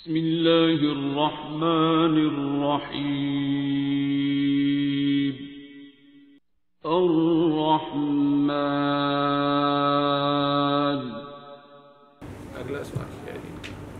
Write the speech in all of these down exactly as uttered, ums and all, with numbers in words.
بسم اللہ الرحمن الرحیم الرحمن. اگلا سوال کیا ہے؟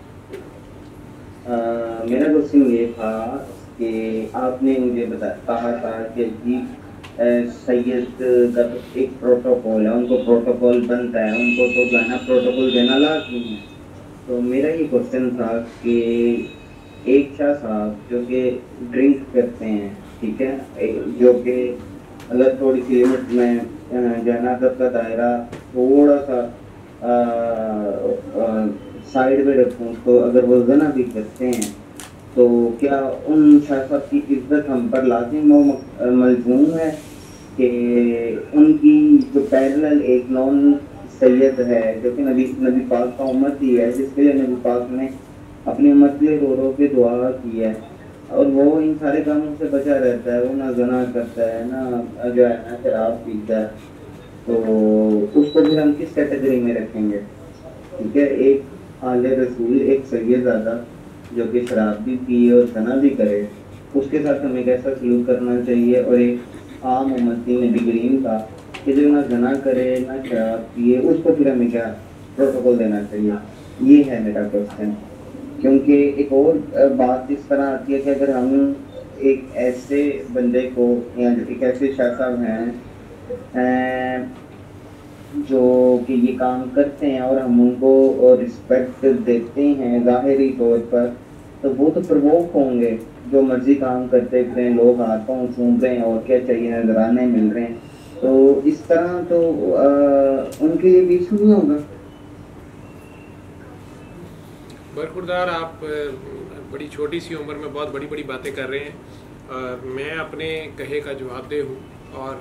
میرا کوشچن یہ تھا کہ آپ نے مجھے بتا کہا تھا کہ جی سید کا ایک پروٹوکول ہے، ان کو پروٹوکول بنتا ہے، ان کو تو جو ہے نا پروٹوکول دینا لازمی ہے. تو میرا یہ کوشچن تھا کہ ایک شاہ صاحب جو کہ ڈرنک کرتے ہیں، ٹھیک ہے، جو کہ اگر تھوڑی سی لمٹ میں جہنازت کا دائرہ تھوڑا سا سائڈ میں رکھوں تو اگر وہ زنا بھی کرتے ہیں تو کیا ان شاہ صاحب کی عزت ہم پر لازم و ملزوم ہے کہ ان کی جو پیرلل ایک نون سید ہے جو کہ نبی نبی پاک کا امت ہی ہے، جس کے لیے نبی پاک نے اپنی امت کے لیے رو رو کے دعا کی ہے، اور وہ ان سارے کاموں سے بچا رہتا ہے، وہ نہ زنا کرتا ہے، نہ جو ہے نا شراب پیتا ہے، تو اس کو پھر ہم کس کیٹیگری میں رکھیں گے؟ ٹھیک ہے، ایک آل رسول، ایک سید زادہ جو کہ شراب بھی پیے اور زنا بھی کرے، اس کے ساتھ ہمیں کیسا سلوک کرنا چاہیے، اور ایک عام امتی نبی کریم کا کہ جو نہ زنا کرے نہ شراب پیے، اس کو پھر ہمیں کیا پروٹوکول دینا چاہیے؟ یہ ہے میرا کوشچن. کیونکہ ایک اور بات اس طرح آتی ہے کہ اگر ہم ایک ایسے بندے کو یا ایک ایسے شاہ صاحب ہیں جو کہ یہ کام کرتے ہیں اور ہم ان کو رسپیکٹ دیتے ہیں ظاہری طور پر، تو وہ تو پرووک ہوں گے، جو مرضی کام کرتے پھریں، لوگ ہاتھوں چوم رہے ہیں اور کیا چاہیے، نذرانے مل رہے ہیں، تو اس طرح تو ان کے لیے بھی ایشو نہیں ہوگا؟ برخوردار، آپ بڑی چھوٹی سی عمر میں بہت بڑی بڑی باتیں کر رہے ہیں، اور میں اپنے کہے کا جواب دے ہوں، اور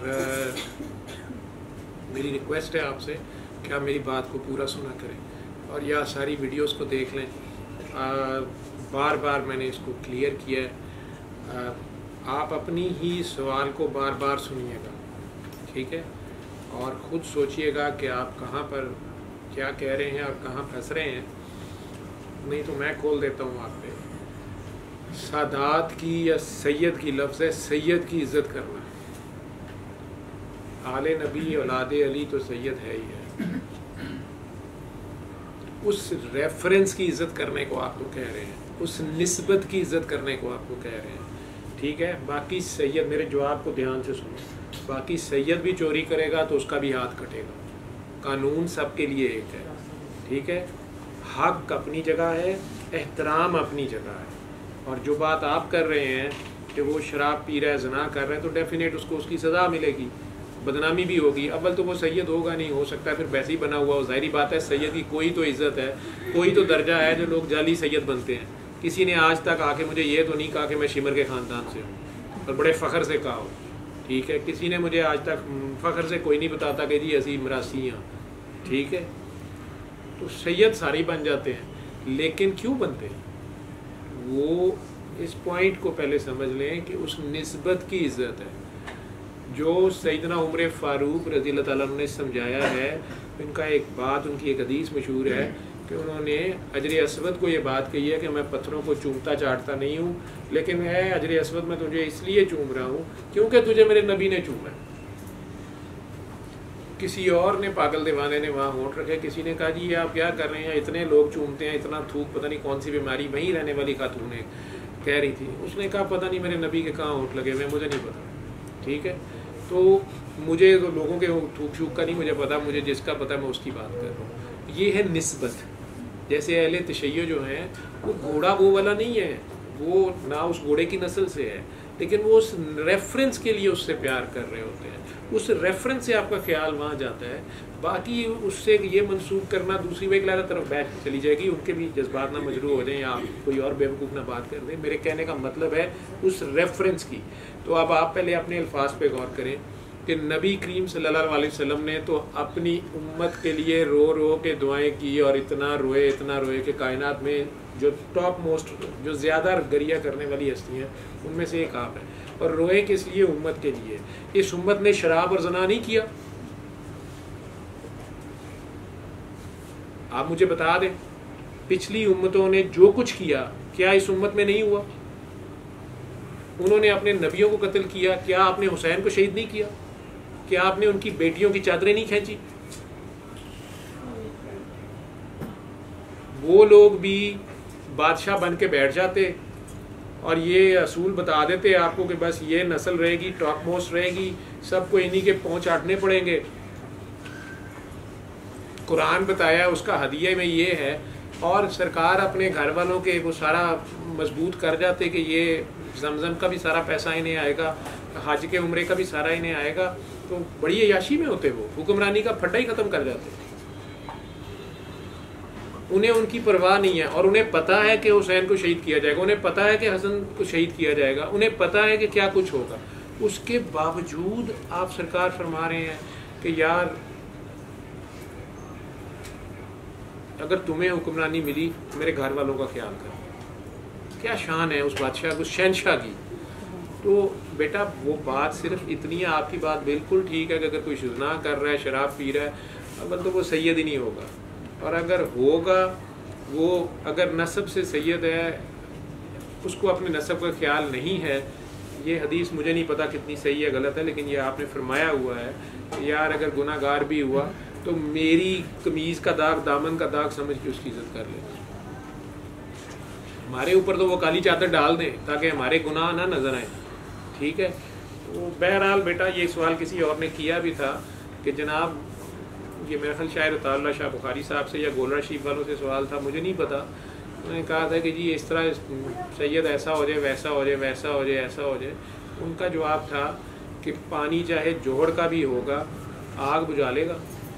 میری ریکویسٹ ہے آپ سے کہ آپ میری بات کو پورا سنا کریں اور یا ساری ویڈیوز کو دیکھ لیں. بار بار میں نے اس کو کلیئر کیا ہے، آپ اپنی ہی سوال کو بار بار سنیے گا، ٹھیک ہے، اور خود سوچئے گا کہ آپ کہاں پر کیا کہہ رہے ہیں اور کہاں پھنس رہے ہیں. نہیں تو میں کھول دیتا ہوں آپ پہ. سادات کی یا سید کی لفظ ہے سید کی عزت کرنا. آل نبی اولاد علی تو سید ہے ہی ہے. اس ریفرنس کی عزت کرنے کو آپ کو کہہ رہے ہیں، اس نسبت کی عزت کرنے کو آپ کو کہہ رہے ہیں، ٹھیک ہے. باقی سید، میرے جواب کو دھیان سے سنو، باقی سید بھی چوری کرے گا تو اس کا بھی ہاتھ کٹے گا. قانون سب کے لیے ایک ہے، ٹھیک ہے. حق اپنی جگہ ہے، احترام اپنی جگہ ہے. اور جو بات آپ کر رہے ہیں کہ وہ شراب پی رہا ہے، زنا کر رہے ہیں، تو ڈیفینیٹ اس کو اس کی سزا ملے گی، بدنامی بھی ہوگی. اول تو وہ سید ہوگا نہیں، ہو سکتا ہے پھر ویسے ہی بنا ہوا ہو. ظاہری بات ہے سید کی کوئی تو عزت ہے، کوئی تو درجہ ہے جو لوگ جعلی سید بنتے ہیں. کسی نے آج تک آ کے مجھے یہ تو نہیں کہا کہ میں شمر کے خاندان سے ہوں، اور بڑے فخر سے کہا ہو، ٹھیک ہے. کسی نے مجھے آج تک فخر سے کوئی نہیں بتاتا کہ جی اسی مراسی ہیں، ٹھیک ہے. تو سید ساری بن جاتے ہیں، لیکن کیوں بنتے ہیں؟ وہ اس پوائنٹ کو پہلے سمجھ لیں کہ اس نسبت کی عزت ہے جو سیدنا عمر فاروق رضی اللہ تعالیٰ عنہ نے سمجھایا ہے. ان کا ایک بات، ان کی ایک حدیث مشہور ہے کہ انہوں نے حجر اسود کو یہ بات کہی ہے کہ میں پتھروں کو چومتا چاٹتا نہیں ہوں، لیکن ہے حجر اسود میں تجھے اس لیے چوم رہا ہوں کیونکہ تجھے میرے نبی نے چوما ہے. کسی اور نے، پاگل دیوانے نے وہاں ہونٹ رکھے. کسی نے کہا جی یہ آپ کیا کر رہے ہیں، اتنے لوگ چومتے ہیں، اتنا تھوک، پتہ نہیں کون سی بیماری. وہیں رہنے والی خاتون نے کہہ رہی تھی، اس نے کہا پتہ نہیں میرے نبی کے کہاں ہونٹ لگے ہوئے، مجھے نہیں پتا، ٹھیک ہے. تو مجھے تو لوگوں کے تھوک شوک کا نہیں مجھے پتا، مجھے جس کا پتا میں اس کی بات کر رہا ہوں. یہ ہے نسبت. جیسے اہل تشیع جو ہیں وہ گھوڑا وہ والا نہیں ہے، وہ نہ اس گھوڑے کی نسل سے ہے، لیکن وہ اس ریفرنس کے لیے اس سے پیار کر رہے ہوتے ہیں. اس ریفرنس سے آپ کا خیال وہاں جاتا ہے. باقی اس سے یہ منسوخ کرنا دوسری وہ ایک لہٰذا طرف بیٹھ چلی جائے گی، ان کے بھی جذبات نہ مجروح ہو جائیں یا کوئی اور بیوقوف نہ بات کر دیں. میرے کہنے کا مطلب ہے اس ریفرنس کی. تو اب آپ پہلے اپنے الفاظ پہ غور کریں کہ نبی کریم صلی اللہ علیہ وسلم نے تو اپنی امت کے لیے رو رو کے دعائیں کی، اور اتنا روئے اتنا روئے کہ کائنات میں جو ٹاپ موسٹ، جو زیادہ گریہ کرنے والی ہستی ہیں ان میں سے ایک آپ ہیں. اور روئے کس لیے؟ امت کے لیے. اس امت نے شراب اور زنا نہیں کیا. آپ مجھے بتا دیں پچھلی امتوں نے جو کچھ کیا کیا اس امت میں نہیں ہوا؟ انہوں نے اپنے نبیوں کو قتل کیا، کیا آپ نے حسین کو شہید نہیں کیا؟ کیا آپ نے ان کی بیٹیوں کی چادریں نہیں کھینچی؟ وہ لوگ بھی بادشاہ بن کے بیٹھ جاتے اور یہ اصول بتا دیتے آپ کو کہ بس یہ نسل رہے گی، ٹاپ موسٹ رہے گی، سب کو انہی کے پاؤں چاٹنے پڑیں گے۔ قرآن بتایا اس کا ہدیہ میں یہ ہے، اور سرکار اپنے گھر والوں کے وہ سارا مضبوط کر جاتے کہ یہ زمزم کا بھی سارا پیسہ انہیں آئے گا، حج کے عمرے کا بھی سارا انہیں آئے گا، تو بڑی عیاشی میں ہوتے، وہ حکمرانی کا پھڈا ہی ختم کر جاتے۔ انہیں ان کی پرواہ نہیں ہے، اور انہیں پتہ ہے کہ حسین کو شہید کیا جائے گا، انہیں پتہ ہے کہ حسن کو شہید کیا جائے گا، انہیں پتہ ہے کہ کیا کچھ ہوگا۔ اس کے باوجود آپ سرکار فرما رہے ہیں کہ یار اگر تمہیں حکمرانی ملی میرے گھر والوں کا خیال کر۔ کیا شان ہے اس بادشاہ کو، شہنشاہ کی۔ تو بیٹا وہ بات صرف اتنی ہے، آپ کی بات بالکل ٹھیک ہے کہ اگر کوئی زنا کر رہا ہے، شراب پی رہا ہے، اول تو وہ سید ہی نہیں ہوگا، اور اگر ہوگا وہ اگر نسب سے سید ہے، اس کو اپنے نسب کا خیال نہیں ہے۔ یہ حدیث مجھے نہیں پتا کتنی صحیح ہے غلط ہے، لیکن یہ آپ نے فرمایا ہوا ہے کہ یار اگر گناہ گار بھی ہوا تو میری قمیض کا داغ، دامن کا داغ سمجھ کے اس کی عزت کر لے۔ ہمارے اوپر تو وہ کالی چادر ڈال دیں تاکہ ہمارے گناہ نہ نظر آئیں، ٹھیک ہے۔ تو بہرحال بیٹا یہ سوال کسی اور نے کیا بھی تھا کہ جناب یہ میرا خیال شاعر عطا اللہ شاہ بخاری صاحب سے یا گولڑا شریف والوں سے سوال تھا، مجھے نہیں پتا۔ انہوں نے کہا تھا کہ جی اس طرح سید ایسا ہو جائے، ویسا ہو جائے، ویسا ہو جائے، ایسا ہو جائے۔ ان کا جواب تھا کہ پانی چاہے جوہر کا بھی ہوگا، آگ بجھا لے گا۔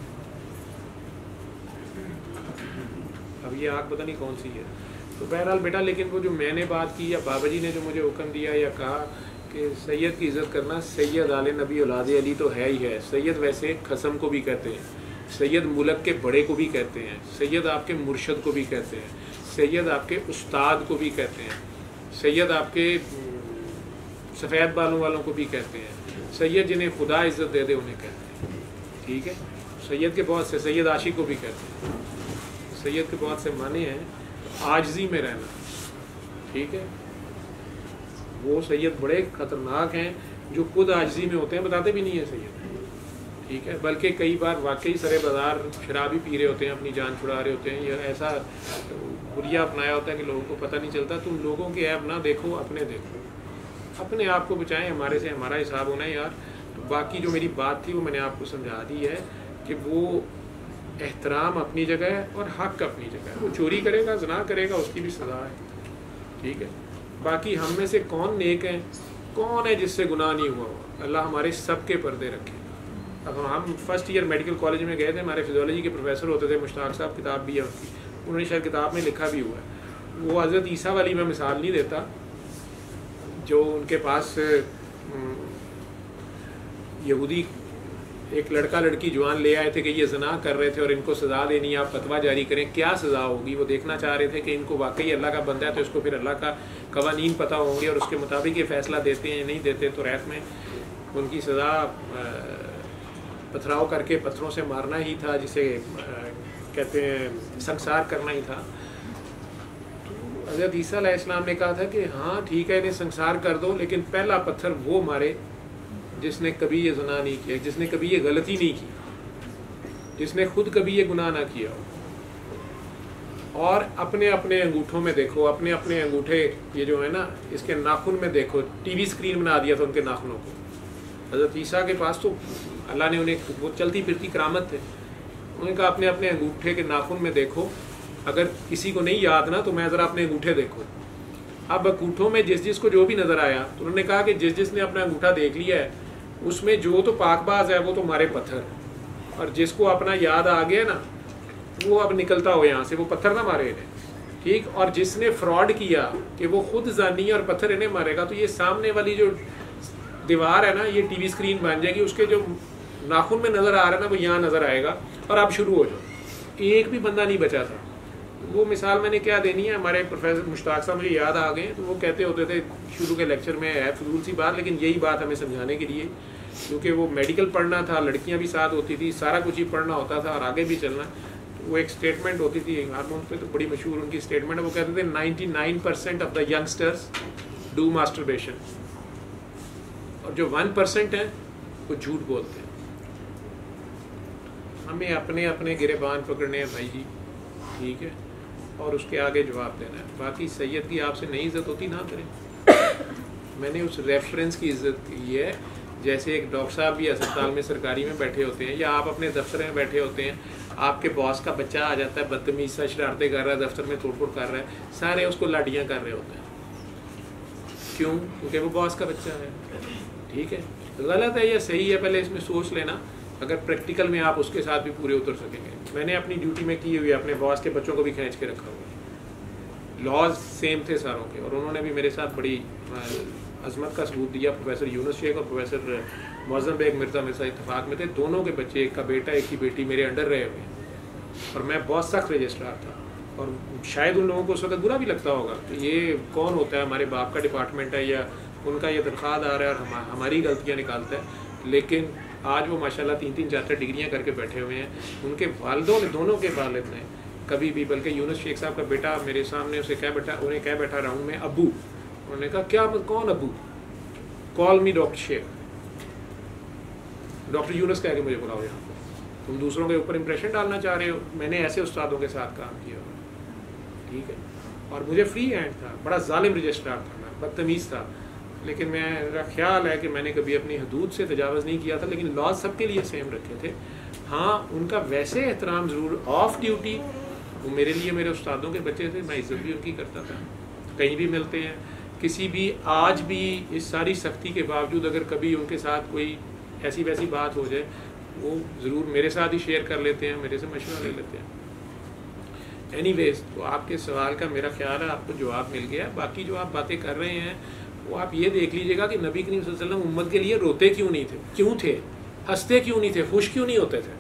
اب یہ آگ پتہ نہیں کون سی ہے۔ تو بہرحال بیٹا لیکن وہ جو میں نے بات کی یا بابا جی نے جو مجھے حکم دیا یا کہا کہ سید کی عزت کرنا، سید آل نبی اولاد علی تو ہے ہی ہے۔ سید ویسے قسم کو بھی کہتے ہیں، سید ملک کے بڑے کو بھی کہتے ہیں، سید آپ کے مرشد کو بھی کہتے ہیں، سید آپ کے استاد کو بھی کہتے ہیں، سید آپ کے سفید بالوں والوں کو بھی کہتے ہیں، سید جنہیں خدا عزت دے دے انہیں کہتے ہیں، ٹھیک ہے۔ سید کے بہت سے، سید عاشق کو بھی کہتے ہیں، سید کے بہت سے معنی ہیں عاجزی میں رہنا، ٹھیک ہے۔ وہ سید بڑے خطرناک ہیں جو خود عاجزی میں ہوتے ہیں، بتاتے بھی نہیں ہیں سید، ٹھیک ہے، بلکہ کئی بار واقعی سرے بازار شرابی پی رہے ہوتے ہیں، اپنی جان چھڑا رہے ہوتے ہیں، یا ایسا حلیہ اپنایا ہوتا ہے کہ لوگوں کو پتہ نہیں چلتا۔ تم لوگوں کے عیب نہ دیکھو، اپنے دیکھو، اپنے آپ کو بچائیں، ہمارے سے ہمارا حساب ہونا ہے یار۔ تو باقی جو میری بات تھی وہ میں نے آپ کو سمجھا دی ہے کہ وہ احترام اپنی جگہ ہے اور حق اپنی جگہ ہے۔ وہ چوری کرے گا، زنا کرے گا، اس کی بھی سزا ہے، ٹھیک ہے۔ باقی ہم میں سے کون نیک ہیں، کون ہے جس سے گناہ نہیں ہوا ہوا؟ اللہ ہمارے سب کے پردے رکھے۔ اب ہم فرسٹ ایئر میڈیکل کالج میں گئے تھے، ہمارے فزیولوجی کے پروفیسر ہوتے تھے مشتاق صاحب، کتاب بھی ہے اس کی، انہوں نے شاید کتاب میں لکھا بھی ہوا ہے۔ وہ حضرت عیسیٰ والی میں مثال نہیں دیتا، جو ان کے پاس یہودی ایک لڑکا لڑکی جوان لے آئے تھے کہ یہ زنا کر رہے تھے اور ان کو سزا دینی ہے، آپ فتویٰ جاری کریں کیا سزا ہوگی۔ وہ دیکھنا چاہ رہے تھے کہ ان کو واقعی اللہ کا بندہ ہے تو اس کو پھر اللہ کا قوانین پتہ ہوں گے اور اس کے مطابق یہ فیصلہ دیتے ہیں یا نہیں دیتے۔ تو ریت میں ان کی سزا پتھراؤ کر کے پتھروں سے مارنا ہی تھا، جسے کہتے ہیں سنسار کرنا ہی تھا۔ تو حضرت عیسیٰ علیہ السلام نے کہا تھا کہ ہاں ٹھیک ہے انہیں سنسار کر دو، لیکن پہلا پتھر وہ مارے جس نے کبھی یہ زنا نہیں کیا، جس نے کبھی یہ غلطی نہیں کی، جس نے خود کبھی یہ گناہ نہ کیا ہو۔ اور اپنے اپنے انگوٹھوں میں دیکھو، اپنے اپنے انگوٹھے یہ جو ہے نا، اس کے ناخن میں دیکھو، ٹی وی اسکرین بنا دیا تھا ان کے ناخنوں کو۔ حضرت عیسیٰ کے پاس تو اللہ نے انہیں، وہ چلتی پھرتی کرامت تھے، انہوں نے کہا اپنے اپنے انگوٹھے کے ناخن میں دیکھو، اگر کسی کو نہیں یاد نا تو میں ذرا اپنے انگوٹھے دیکھو۔ اب انگوٹھوں میں جس جس کو جو بھی نظر آیا تو انہوں نے کہا کہ جس جس نے اپنا انگوٹھا دیکھ لیا ہے اس میں جو تو پاک باز ہے وہ تو مارے پتھر، اور جس کو اپنا یاد آ گیا نا وہ اب نکلتا ہو یہاں سے، وہ پتھر نہ مارے انہیں، ٹھیک۔ اور جس نے فراڈ کیا کہ وہ خود زانی ہے اور پتھر انہیں مارے گا، تو یہ سامنے والی جو دیوار ہے نا یہ ٹی وی اسکرین بن جائے گی، اس کے جو ناخن میں نظر آ رہا ہے نا وہ یہاں نظر آئے گا، اور اب شروع ہو جاؤ۔ ایک بھی بندہ نہیں بچا تھا۔ وہ مثال میں نے کیا دینی ہے، ہمارے پروفیسر مشتاق صاحب مجھے یاد آ گئے، تو وہ کہتے ہوتے تھے شروع کے لیکچر میں، ہے فضول سی بات لیکن یہی بات ہمیں سمجھانے کے لیے، کیونکہ وہ میڈیکل پڑھنا تھا، لڑکیاں بھی ساتھ ہوتی تھی، سارا کچھ ہی پڑھنا ہوتا تھا اور آگے بھی چلنا۔ वो एक स्टेटमेंट होती थी हारमोन्स पे, तो बड़ी मशहूर उनकी स्टेटमेंट है, वो कहते थे ninety nine percent of the youngsters do masturbation, और जो वन परसेंट है वो झूठ बोलते हैं। हमें अपने अपने गिरेबान पकड़ने हैं भाई जी, ठीक है, और उसके आगे जवाब देना है। बाकी सैयद की आपसे नहीं इज्जत होती ना करें। मैंने उस रेफरेंस की इज्जत की है, जैसे एक डॉक्टर साहब भी अस्पताल में सरकारी में बैठे होते हैं, या आप अपने दफ्तर में बैठे होते हैं, आपके बॉस का बच्चा आ जाता है, बदतमीज सा शरारतें कर रहा है, दफ्तर में तोड़ फोड़ कर रहा है, सारे उसको लाठियाँ कर रहे होते हैं। क्यों? क्योंकि वो बॉस का बच्चा है। ठीक है, गलत है या सही है पहले इसमें सोच लेना, अगर प्रैक्टिकल में आप उसके साथ भी पूरे उतर सकेंगे। मैंने अपनी ड्यूटी में की हुई है, अपने बॉस के बच्चों को भी खींच के रखा हुआ है, लॉज सेम थे सारों के, और उन्होंने भी मेरे साथ बड़ी अजमत का सबूत दिया। प्रोफेसर यूनुस शेख और प्रोफेसर मौज़म बेग मिर्ज़ा मेरे साथ इत्तेफाक में थे, दोनों के बच्चे, एक का बेटा एक की बेटी मेरे अंडर रहे हुए हैं, और मैं बहुत सख्त रजिस्ट्रार था। और शायद उन लोगों को उस वक्त बुरा भी लगता होगा कि ये कौन होता है, हमारे बाप का डिपार्टमेंट है या उनका ये दरख्वास्त आ रहा है और हम हमारी गलतियाँ निकालता है। लेकिन आज वो माशाल्लाह तीन तीन चार चार डिग्रियाँ करके बैठे हुए हैं। उनके वालिदों ने, दोनों के वालिद ने कभी भी, बल्कि यूनुस शेख साहब का बेटा मेरे सामने उसे कह बैठा उन्हें कह बैठा रहा हूँ मैं अबू, उन्होंने कहा क्या कौन Abu, call me doctor Sheikh, doctor Yunus कह के मुझे बुलाओ यहाँ पर, तुम दूसरों के ऊपर इंप्रेशन डालना चाह रहे हो। मैंने ऐसे उस्तादों के साथ काम किया, ठीक है, और मुझे फ्री हैंड था, बड़ा जालिम रजिस्ट्रार था मैं, बदतमीज़ था, लेकिन मेरा ख्याल है कि मैंने कभी अपनी हदूद से तजावज़ नहीं किया था, लेकिन लॉज सबके लिए सेम रखे थे। हाँ, उनका वैसे एहतराम ज़रूर, ऑफ ड्यूटी वो मेरे लिए मेरे उस्तादों के बच्चे थे, मैं इज्जत भी उनकी करता था। कहीं भी मिलते हैं, किसी भी, आज भी इस सारी सख्ती के बावजूद अगर कभी उनके साथ कोई ऐसी वैसी बात हो जाए, वो ज़रूर मेरे साथ ही शेयर कर लेते हैं, मेरे से मशवरा ले लेते हैं। एनीवेज, तो आपके सवाल का मेरा ख्याल है आपको जवाब मिल गया। बाकी जो आप बातें कर रहे हैं वो आप ये देख लीजिएगा कि नबी करीम सल्लल्लाहु अलैहि वसल्लम उम्मत के लिए रोते क्यों नहीं थे, क्यों थे, हंसते क्यों नहीं थे, खुश क्यों नहीं होते थे।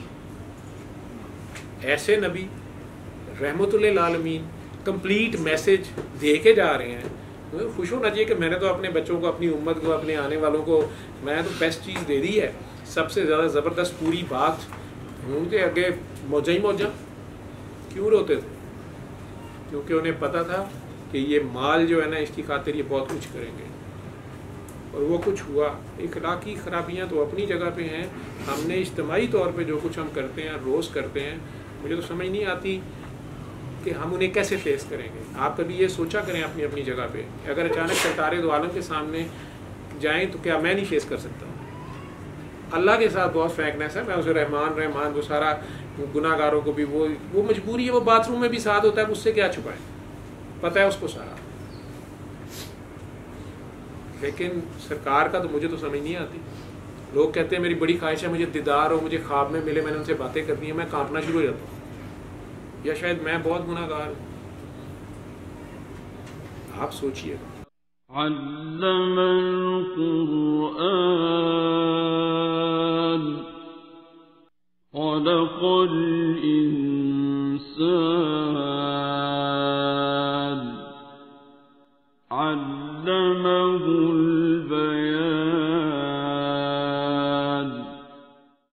ऐसे नबी रहमतुल्लिल आलमीन कंप्लीट मैसेज दे के जा रहे हैं, तो खुश होना चाहिए कि मैंने तो अपने बच्चों को, अपनी उम्मत को, अपने आने वालों को मैं तो बेस्ट चीज़ दे दी है, सबसे ज़्यादा ज़बरदस्त पूरी बात। उनके आगे मौजा ही मौजा। क्यों रोते थे? क्योंकि उन्हें पता था कि ये माल जो है ना, इसकी खातिर ये बहुत कुछ करेंगे, और वो कुछ हुआ। इखलाकी खराबियाँ तो अपनी जगह पे हैं, हमने इज्तिमाई तौर पे जो कुछ हम करते हैं, रोज़ करते हैं, मुझे तो समझ नहीं आती कि हम उन्हें कैसे फेस करेंगे। आप कभी ये सोचा करें अपनी अपनी जगह पे, अगर अचानक सरतारे दो आलम के सामने जाएं तो क्या मैं नहीं फेस कर सकता? अल्लाह के साथ बहुत फ्रैंकनेस है, मैं उसे रहमान रहमान वो सारा गुनाहगारों को भी, वो वो मजबूरी है, वो बाथरूम में भी साथ होता है, उससे क्या छुपाएं, पता है उसको सारा। लेकिन सरकार का तो मुझे तो समझ नहीं आती। लोग कहते हैं मेरी बड़ी ख्वाहिश है मुझे दीदार हो, मुझे ख्वाब में मिले, मैंने उनसे बातें करनी है, मैं कांपना शुरू हो जाता हूँ, या शायद मैं बहुत गुनाहगार हूँ। आप सोचिए। अल्लमल कुरआन खलक़ल इंसान अल्लमहुल